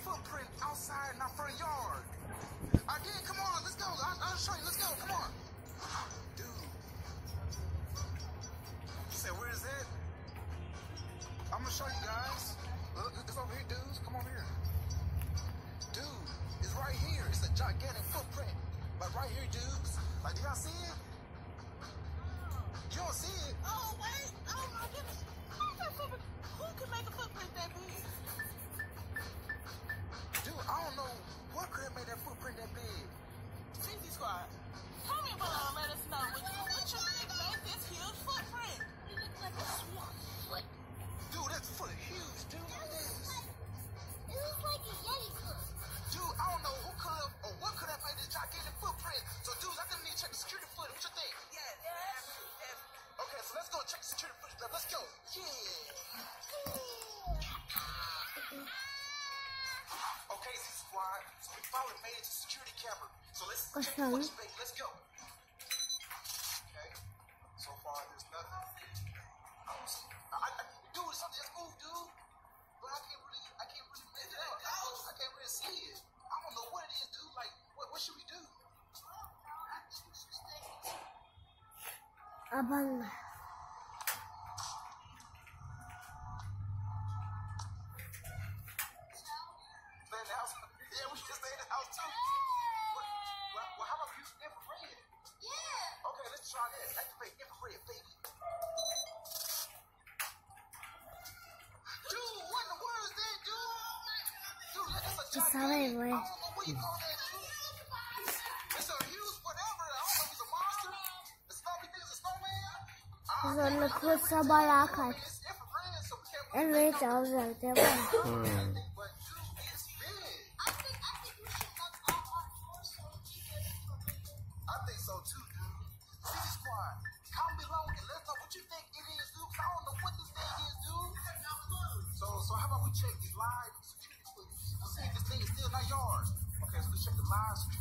footprint outside in our front yard. I did. Come on, let's go. I'll show you. Let's go. Come on. Dude. You said, where is it? I'm gonna show you guys. Look, it's over here, dudes. Come over here. Dude, it's right here. It's a gigantic footprint. Like right here, dudes. Like, do y'all see it? You don't see it? Oh, wait. Oh, my goodness. Who can make a footprint that big? Dude, I don't know what could have made that footprint that big. CZ Squad, comment below and let us know what you think made this huge footprint. It looks like a small foot. Dude, that's foot huge, dude. Look at this. It looks like a Yeti foot. Dude, I don't know who could have or what could have made this gigantic footprint. So, dude, I think we need to check the security footage. What you think? Yes. Okay, so let's go check the security footage. Let's go. Yeah. Okay, Z Squad. So we finally made it to security camera. So let's check the footage, baby. Let's go. Okay. So far, there's nothing. Dude, something just moved, dude. But I can't really make it out. I can't really see it. I don't know what it is, dude. Like, what should we do? Abang. Yeah, we should stay in the house too. Well, how about we use infrared? Yeah. Okay, let's try that. Activate infrared, baby. Dude, what in the world is that, dude? Dude, that's a gigantic. I don't know what you call that, dude. It's a huge whatever. I don't know if it's a monster. The Snowy thing is a snowman. Zorluklu sabalakat. It's infrared, so we can't Evet alacak değil mi? But dude, it's big. I think we should look all our floors so we can get it for me. I think so too, dude. CZ Squad, comment below and let us know what you think it is, dude. 'Cause I don't know what this thing is, dude. So how about we check these live security footage? We'll see if this thing is still in our yard. Okay, so let's check the live security